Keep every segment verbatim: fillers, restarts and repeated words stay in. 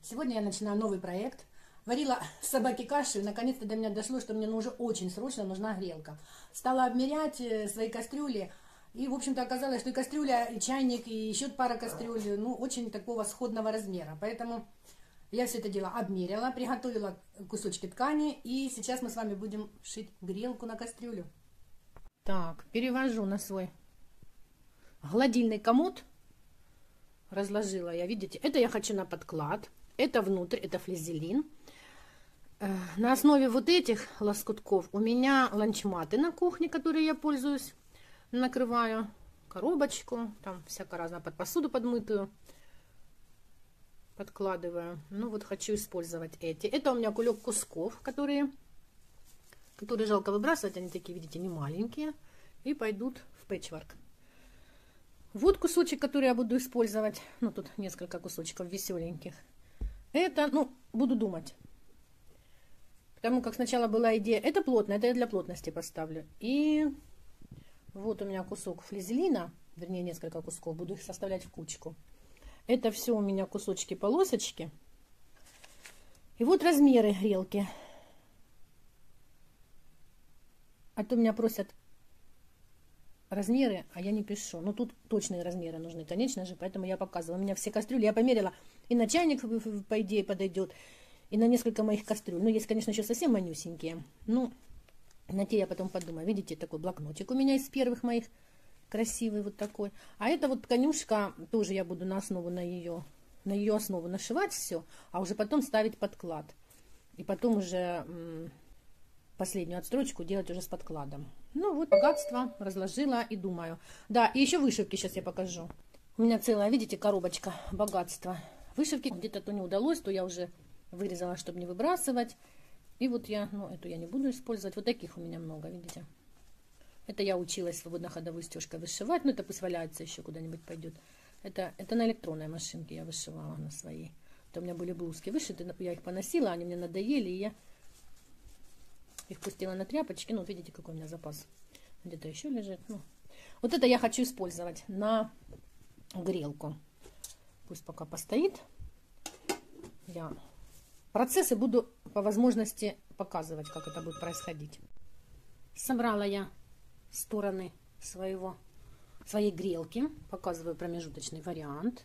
Сегодня я начинаю новый проект. Варила собаке кашу, и наконец-то до меня дошло, что мне ну, уже очень срочно нужна грелка. Стала обмерять свои кастрюли, и, в общем-то, оказалось, что и кастрюля, и чайник, и еще пара кастрюль, ну, очень такого сходного размера. Поэтому я все это дело обмерила, приготовила кусочки ткани, и сейчас мы с вами будем шить грелку на кастрюлю. Так, перевожу на свой гладильный комод. Разложила я, видите, это я хочу на подклад, это внутрь, это флизелин. На основе вот этих лоскутков у меня ланчматы на кухне, которые я пользуюсь, накрываю коробочку, там всяко разное, под посуду подмытую подкладываю. Ну вот хочу использовать эти. Это у меня кулек кусков, которые, которые жалко выбрасывать, они такие, видите, не маленькие, и пойдут в пэтчворк. Вот кусочек, который я буду использовать. Ну, тут несколько кусочков веселеньких. Это, ну, буду думать. Потому как сначала была идея, это плотно, это я для плотности поставлю. И вот у меня кусок флизелина, вернее, несколько кусков, буду их составлять в кучку. Это все у меня кусочки полосочки. И вот размеры грелки. А то меня просят размеры, а я не пишу. Ну, тут точные размеры нужны, конечно же, поэтому я показываю. У меня все кастрюли, я померила, и на чайник, по идее, подойдет, и на несколько моих кастрюль. Ну, есть, конечно, еще совсем манюсенькие. Ну, на те я потом подумаю. Видите, такой блокнотик у меня из первых моих, красивый вот такой. А это вот тканюшка, тоже я буду на основу, на ее, на ее основу нашивать все, а уже потом ставить подклад. И потом уже последнюю отстрочку делать уже с подкладом. Ну вот, богатство разложила и думаю. Да, и еще вышивки сейчас я покажу. У меня целая, видите, коробочка богатства. Вышивки где-то то не удалось, то я уже вырезала, чтобы не выбрасывать. И вот я, ну эту я не буду использовать. Вот таких у меня много, видите. Это я училась свободно-ходовой стежкой вышивать. Ну это пусть валяется, еще куда-нибудь пойдет. Это, это на электронной машинке я вышивала на своей. Это у меня были блузки вышиты, я их поносила, они мне надоели, и я их пустила на тряпочки. Ну, вот видите, какой у меня запас. Где-то еще лежит. Ну, вот это я хочу использовать на грелку. Пусть пока постоит. Я процессы буду по возможности показывать, как это будет происходить. Собрала я стороны своего, своей грелки. Показываю промежуточный вариант.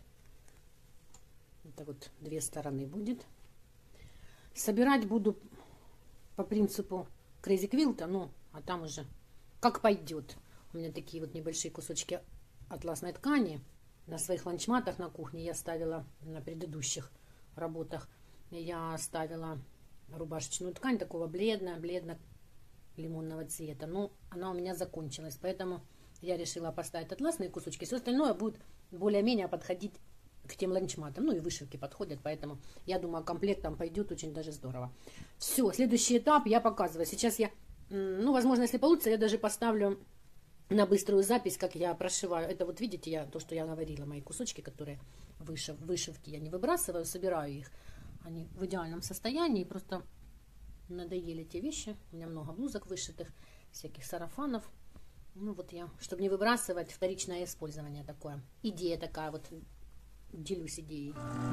Это вот две стороны будет. Собирать буду по принципу Crazy Quilt, ну, а там уже как пойдет. У меня такие вот небольшие кусочки атласной ткани. На своих ланчматах на кухне я ставила, на предыдущих работах, я ставила рубашечную ткань такого бледно, бледно-лимонного цвета. Но она у меня закончилась, поэтому я решила поставить атласные кусочки. Все остальное будет более-менее подходить к тем ланчматам. Ну и вышивки подходят, поэтому я думаю, комплект там пойдет очень даже здорово. Все, следующий этап я показываю. Сейчас я, ну, возможно, если получится, я даже поставлю на быструю запись, как я прошиваю. Это вот видите, я то, что я говорила, мои кусочки, которые вышив, вышивки я не выбрасываю, собираю их. Они в идеальном состоянии, просто надоели те вещи. У меня много блузок вышитых, всяких сарафанов. Ну вот я, чтобы не выбрасывать, вторичное использование такое. Идея такая вот. Делюсь идеей.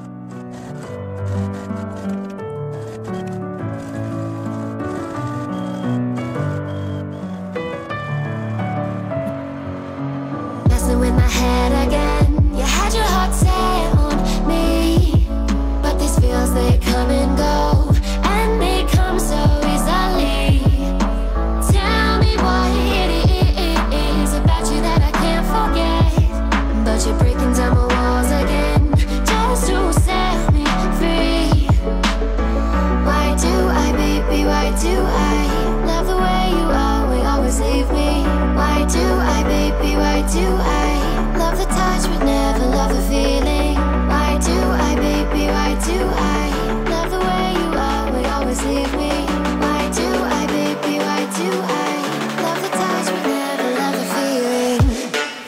Messing with my head again. You had your heart set on me, but these feels they come and go, and they come so easily. Tell me what it is about you that I can't forget, but you're breaking down my walls again. To set me free. Why do I, baby, why do I love the way you are, we always leave me? Why do I, baby, why do I love the touch but never love the feeling? Why do I, baby, why do I love the way you are, we always leave me? Why do I, baby, why do I love the touch but never love the feeling?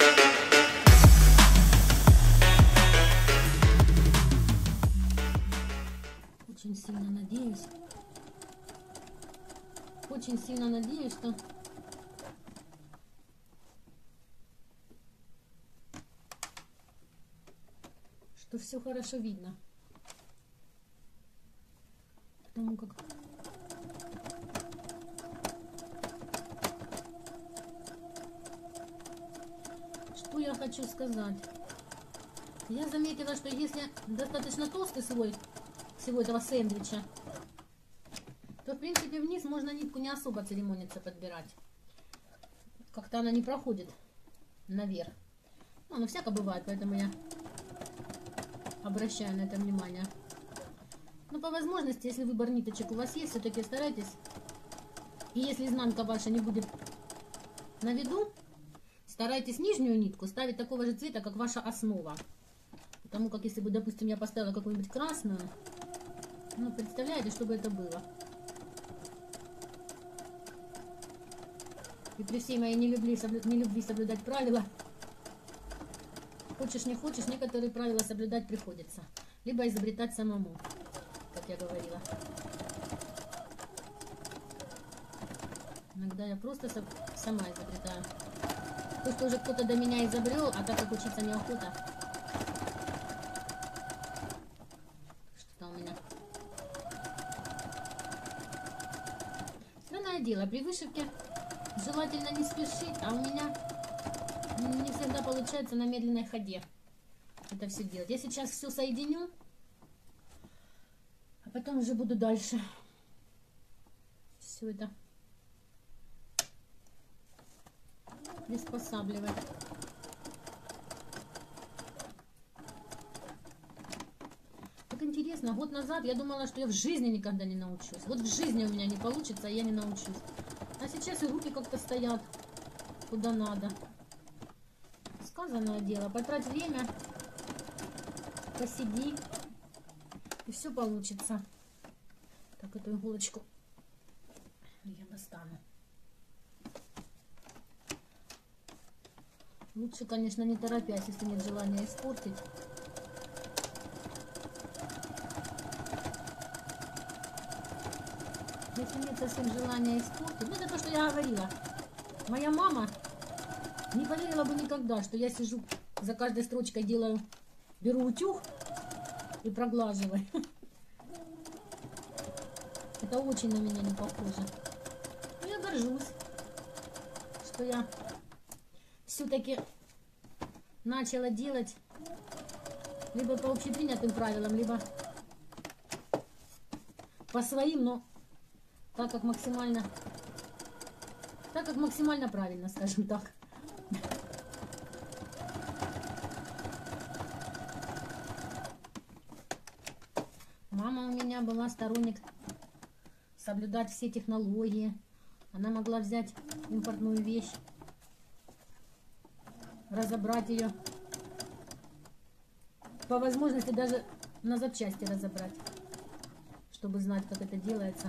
Очень сильно надеюсь, очень сильно надеюсь, что что все хорошо видно. Потому как что я хочу сказать. Я заметила, что если достаточно толстый слой всего этого сэндвича, то в принципе вниз можно нитку не особо церемониться подбирать. Как-то она не проходит наверх. Ну, ну всяко бывает, поэтому я обращаю на это внимание. Но по возможности, если выбор ниточек у вас есть, все-таки старайтесь. И если изнанка ваша не будет на виду, старайтесь нижнюю нитку ставить такого же цвета, как ваша основа. Потому как если бы, допустим, я поставила какую-нибудь красную, ну, представляете, что бы это было. И при всей моей нелюбви, соблю... нелюбви соблюдать правила, хочешь не хочешь, некоторые правила соблюдать приходится. Либо изобретать самому, как я говорила. Иногда я просто сама изобретаю. Пусть уже кто-то до меня изобрел, а так как учиться неохота. Что-то у меня. Странное дело, при вышивке желательно не спешить, а у меня не всегда получается на медленной ходе это все делать. Я сейчас все соединю, а потом уже буду дальше все это приспосабливать. Так интересно, год назад я думала, что я в жизни никогда не научусь. Вот в жизни у меня не получится, а я не научусь. А сейчас и руки как-то стоят куда надо. Сказанное дело. Потрать время, посиди, и все получится. Так, эту иголочку я достану. Лучше, конечно, не торопясь, если нет желания испортить. Если нет совсем желания испортить. Ну, это то, что я говорила. Моя мама не поверила бы никогда, что я сижу за каждой строчкой, делаю, беру утюг и проглаживаю. Это очень на меня не похоже. Но я горжусь, что я все-таки начала делать либо по общепринятым правилам, либо по своим, но так как максимально, так как максимально правильно, скажем так. Мама у меня была сторонник соблюдать все технологии. Она могла взять импортную вещь, разобрать ее, по возможности даже на запчасти разобрать, чтобы знать, как это делается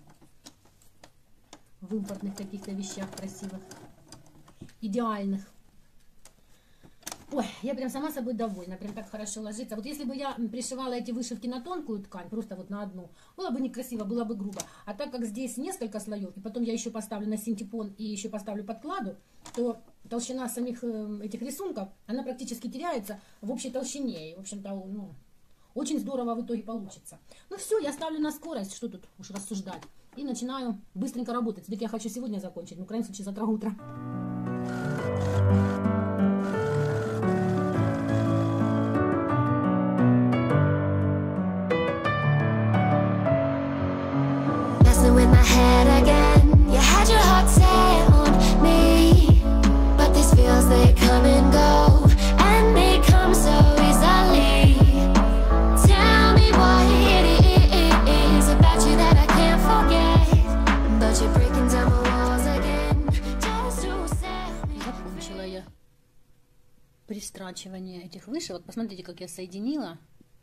в импортных каких-то вещах красивых, идеальных. Ой, я прям сама собой довольна, прям так хорошо ложится. Вот если бы я пришивала эти вышивки на тонкую ткань, просто вот на одну, было бы некрасиво, было бы грубо. А так как здесь несколько слоев, и потом я еще поставлю на синтепон и еще поставлю подкладу, то толщина самих этих рисунков, она практически теряется в общей толщине. И, в общем-то, ну, очень здорово в итоге получится. Ну все, я ставлю на скорость, что тут уж рассуждать. И начинаю быстренько работать. Ведь я хочу сегодня закончить, ну, в крайнем случае, завтра утром. Пристрачивание этих вышивок. Посмотрите, как я соединила.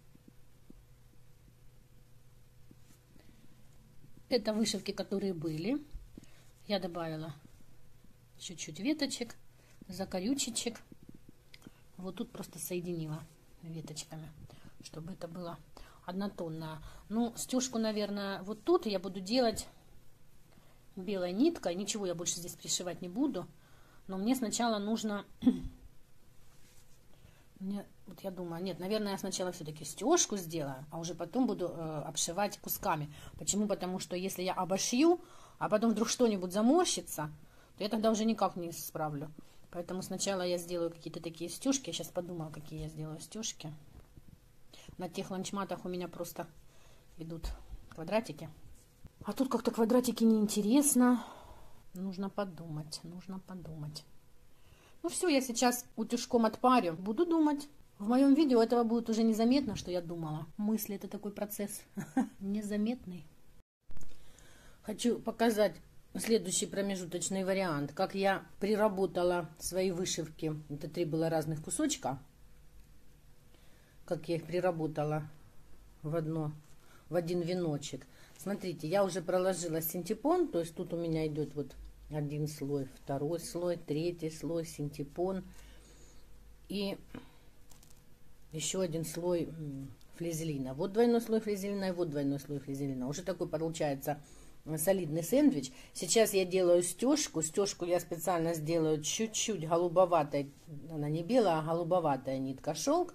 Это вышивки, которые были. Я добавила чуть-чуть веточек, закорючечек. Вот тут просто соединила веточками, чтобы это было однотонное. Ну, стежку, наверное, вот тут я буду делать белой ниткой. Ничего я больше здесь пришивать не буду. Но мне сначала нужно... Мне Вот я думаю, нет, наверное, я сначала все-таки стежку сделаю, а уже потом буду э, обшивать кусками. Почему? Потому что если я обошью, а потом вдруг что-нибудь заморщится, то я тогда уже никак не справлю. Поэтому сначала я сделаю какие-то такие стежки. Я сейчас подумала, какие я сделаю стежки. На тех ланчматах у меня просто идут квадратики. А тут как-то квадратики неинтересно. Нужно подумать, нужно подумать. Ну все, я сейчас утюжком отпарю. Буду думать. В моем видео этого будет уже незаметно, что я думала. Мысли — это такой процесс незаметный. Хочу показать следующий промежуточный вариант. Как я приработала свои вышивки. Это три было разных кусочка. Как я их приработала в, одно, в один веночек. Смотрите, я уже проложила синтепон. То есть тут у меня идет вот один слой, второй слой, третий слой, синтепон. И еще один слой флизелина. Вот двойной слой флизелина и вот двойной слой флизелина. Уже такой получается солидный сэндвич. Сейчас я делаю стежку. Стежку я специально сделаю чуть-чуть голубоватой. Она не белая, а голубоватая нитка шелк.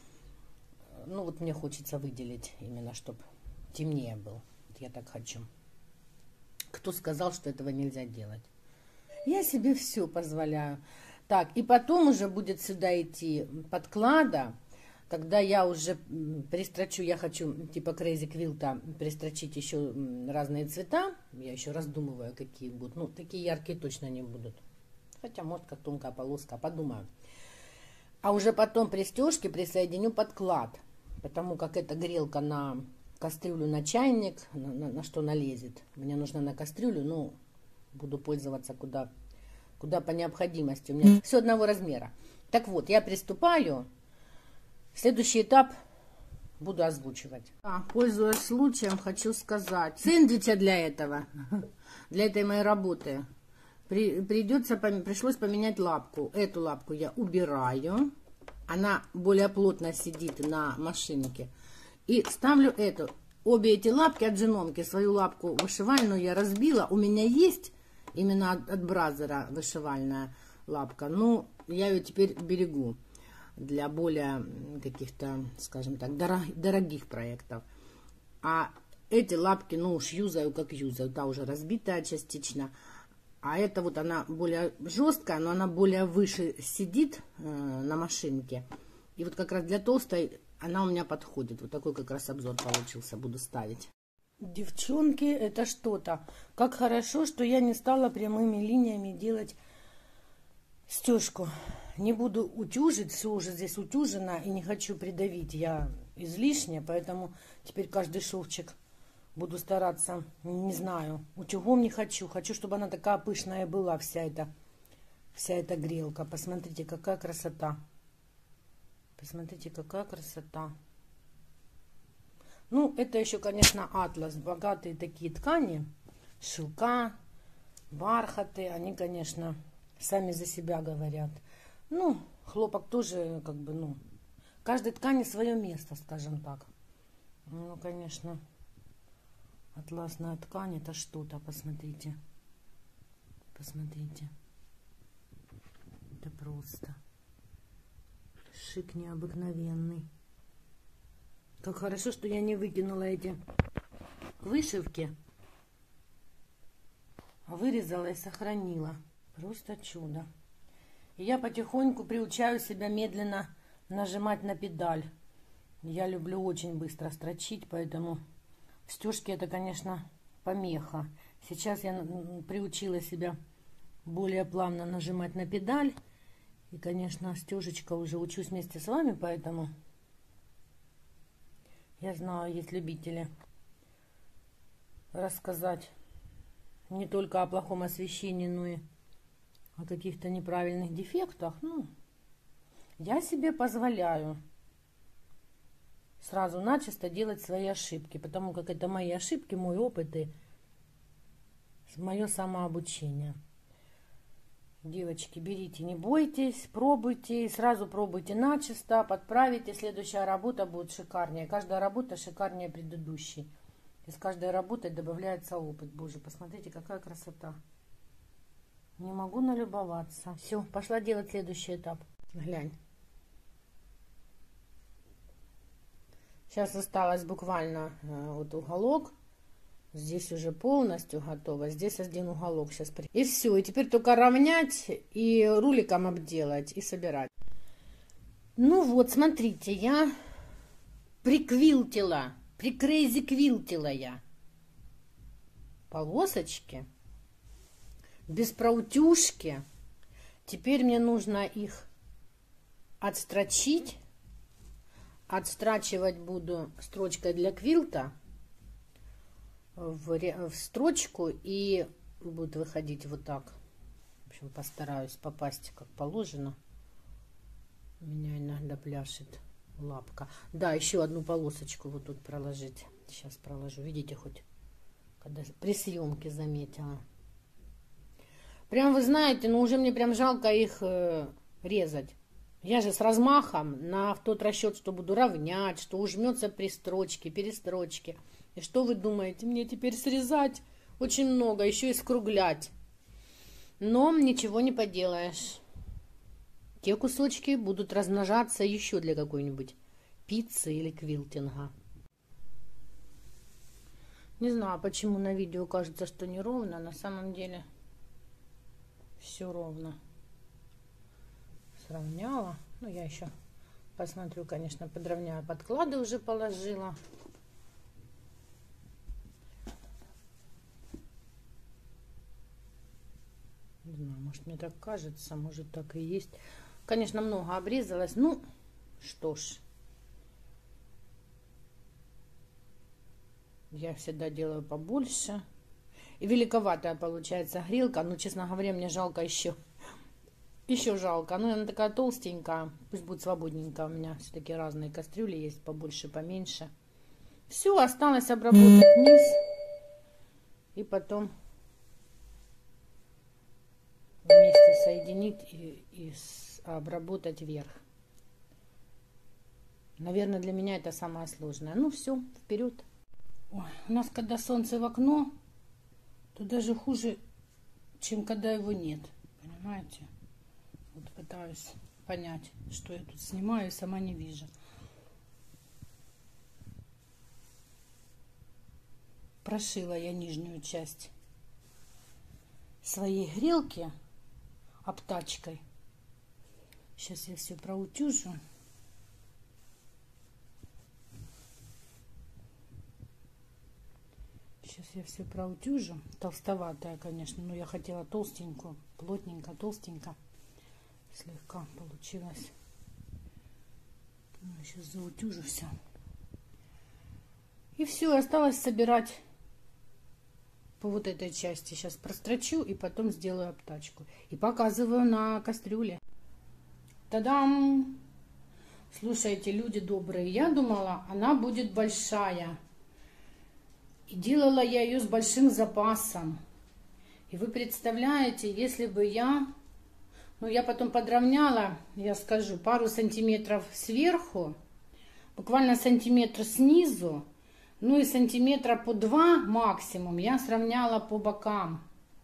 Ну вот мне хочется выделить именно, чтобы темнее был. Вот я так хочу. Кто сказал, что этого нельзя делать? Я себе все позволяю. Так, и потом уже будет сюда идти подклада. Когда я уже пристрочу, я хочу типа Crazy Quilt'а пристрочить еще разные цвета. Я еще раздумываю, какие будут. Ну, такие яркие точно не будут. Хотя, может, как тонкая полоска, подумаю. А уже потом при стежке присоединю подклад. Потому как эта грелка на кастрюлю, на чайник, на, на, на что налезет. Мне нужно на кастрюлю, ну, буду пользоваться куда, куда по необходимости. У меня все одного размера. Так вот, я приступаю. Следующий этап буду озвучивать. А, пользуясь случаем, хочу сказать. Сэндвича для этого, для этой моей работы, при, придется, пришлось поменять лапку. Эту лапку я убираю. Она более плотно сидит на машинке. И ставлю эту. Обе эти лапки от джиномки. Свою лапку вышивальную я разбила. У меня есть именно от, от Бразера вышивальная лапка. Но я ее теперь берегу для более каких-то, скажем так, дорогих проектов. А эти лапки, ну уж юзаю как юзаю. Та уже разбитая частично. А это вот она более жесткая, но она более выше сидит э, на машинке. И вот как раз для толстой она у меня подходит. Вот такой как раз обзор получился. Буду ставить. Девчонки, это что-то. Как хорошо, что я не стала прямыми линиями делать стежку. Не буду утюжить. Все уже здесь утюжено. И не хочу придавить я излишне. Поэтому теперь каждый шовчик буду стараться, не знаю, утюгом не хочу. Хочу, чтобы она такая пышная была, вся эта, вся эта грелка. Посмотрите, какая красота. Посмотрите, какая красота. Ну, это еще, конечно, атлас. Богатые такие ткани. Шелка, бархаты. Они, конечно, сами за себя говорят. Ну, хлопок тоже, как бы, ну, каждой ткани свое место, скажем так. Ну, конечно, атласная ткань — это что-то. Посмотрите. Посмотрите. Это просто шик необыкновенный. Как хорошо, что я не выкинула эти вышивки, а вырезала и сохранила. Просто чудо. И я потихоньку приучаю себя медленно нажимать на педаль. Я люблю очень быстро строчить, поэтому в стежке это, конечно, помеха. Сейчас я приучила себя более плавно нажимать на педаль. И, конечно, стежечка уже учусь вместе с вами, поэтому я знаю, есть любители рассказать не только о плохом освещении, но и о каких-то неправильных дефектах. Ну, я себе позволяю сразу начисто делать свои ошибки, потому как это мои ошибки, мой опыт и мое самообучение. Девочки, берите, не бойтесь, пробуйте, сразу пробуйте начисто, подправите, следующая работа будет шикарнее. Каждая работа шикарнее предыдущей. И с каждой работой добавляется опыт. Боже, посмотрите, какая красота. Не могу налюбоваться. Все, пошла делать следующий этап. Глянь. Сейчас осталось буквально вот уголок. Здесь уже полностью готово. Здесь один уголок сейчас. И все. И теперь только равнять и руликом обделать и собирать. Ну вот, смотрите, я приквилтила, прикрейзи-квилтила я полосочки без проутюжки. Теперь мне нужно их отстрочить. Отстрачивать буду строчкой для квилта в, в строчку, и будет выходить вот так. В общем, постараюсь попасть как положено. У меня иногда пляшет лапка. Да, еще одну полосочку вот тут проложить. Сейчас проложу. Видите, хоть когда при съемке заметила. Прям вы знаете, ну уже мне прям жалко их э, резать. Я же с размахом на в тот расчет, что буду равнять, что ужмется при строчке, перестрочке. И что вы думаете, мне теперь срезать очень много, еще и скруглять. Но ничего не поделаешь. Те кусочки будут размножаться еще для какой-нибудь пиццы или квилтинга. Не знаю, почему на видео кажется, что неровно. На самом деле все ровно. Сравняла. Ну, я еще посмотрю, конечно, подровняю. Подклады уже положила. Не знаю, может, мне так кажется, может, так и есть. Конечно, много обрезалось. Ну, что ж. Я всегда делаю побольше. И великоватая получается грелка. Но, честно говоря, мне жалко еще. Еще жалко. Ну, она такая толстенькая. Пусть будет свободненькая. У меня все-таки разные кастрюли есть. Побольше, поменьше. Все, осталось обработать низ. И потом вместе соединить и, и обработать верх. Наверное, для меня это самое сложное. Ну, все, вперед. Ой, у нас, когда солнце в окно, то даже хуже, чем когда его нет. Понимаете? Вот пытаюсь понять, что я тут снимаю, сама не вижу. Прошила я нижнюю часть своей грелки обтачкой. Сейчас я все проутюжу. Сейчас я все проутюжу. Толстоватая, конечно, но я хотела толстенькую, плотненько, толстенько. Слегка получилось. Ну, сейчас заутюжу все. И все, осталось собирать по вот этой части. Сейчас прострочу и потом сделаю обтачку. И показываю на кастрюле. Та-дам! Слушайте, люди добрые, я думала, она будет большая. И делала я ее с большим запасом. И вы представляете, если бы я... Ну, я потом подровняла, я скажу, пару сантиметров сверху, буквально сантиметр снизу, ну и сантиметра по два максимум я сравняла по бокам.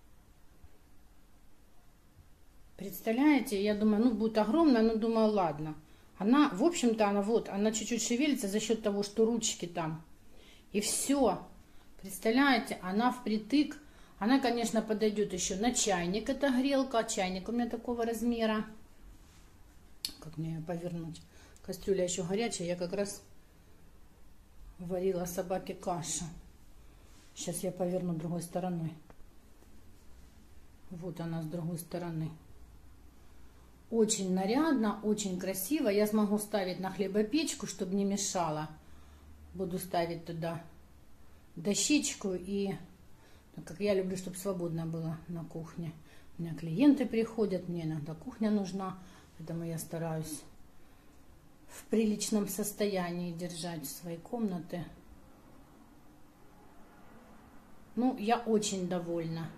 Представляете, я думаю, ну будет огромная, но думаю, ладно. Она, в общем-то, она вот, она чуть-чуть шевелится за счет того, что ручки там. И все. Представляете, она впритык. Она, конечно, подойдет еще на чайник, это грелка. Чайник у меня такого размера. Как мне ее повернуть? Кастрюля еще горячая, я как раз варила собаке кашу. Сейчас я поверну другой стороной. Вот она с другой стороны. Очень нарядно, очень красиво. Я смогу ставить на хлебопечку, чтобы не мешало. Буду ставить туда дощечку и... Как я люблю, чтобы свободно было на кухне. У меня клиенты приходят, мне иногда кухня нужна, поэтому я стараюсь в приличном состоянии держать свои комнаты. Ну, я очень довольна.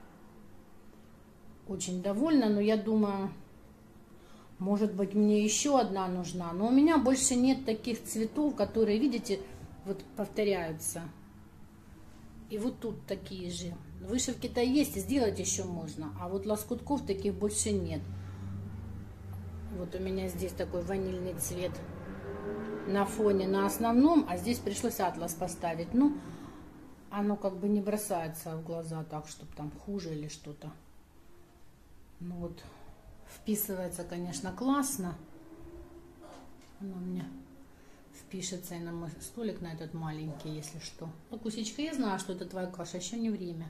Очень довольна, но я думаю, может быть, мне еще одна нужна. Но у меня больше нет таких цветов, которые, видите, вот повторяются. И вот тут такие же. Вышивки-то есть, сделать еще можно. А вот лоскутков таких больше нет. Вот у меня здесь такой ванильный цвет. на фоне на основном, а здесь пришлось атлас поставить. Ну, оно как бы не бросается в глаза так, чтобы там хуже или что-то. Ну вот, вписывается, конечно, классно. Оно мне впишется и на мой столик, на этот маленький, если что. Лакусечка, я знаю, что это твоя каша, еще не время.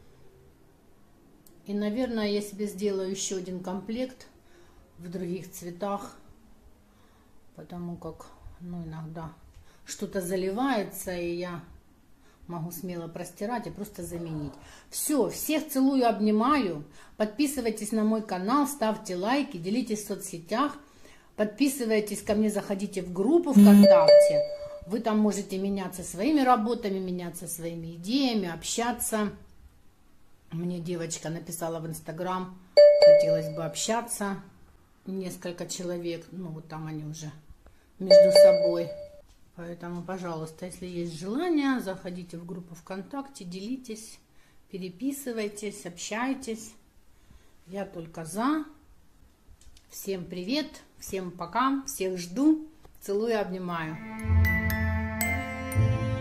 И, наверное, я себе сделаю еще один комплект в других цветах, потому как, ну, иногда что-то заливается, и я могу смело простирать и просто заменить. Все, всех целую, обнимаю. Подписывайтесь на мой канал, ставьте лайки, делитесь в соцсетях. Подписывайтесь ко мне, заходите в группу ВКонтакте. Вы там можете меняться своими работами, меняться своими идеями, общаться. Мне девочка написала в Инстаграм, хотелось бы общаться. Несколько человек, ну вот там они уже между собой. Поэтому, пожалуйста, если есть желание, заходите в группу ВКонтакте, делитесь, переписывайтесь, общайтесь. Я только за. Всем привет, всем пока, всех жду, целую, обнимаю.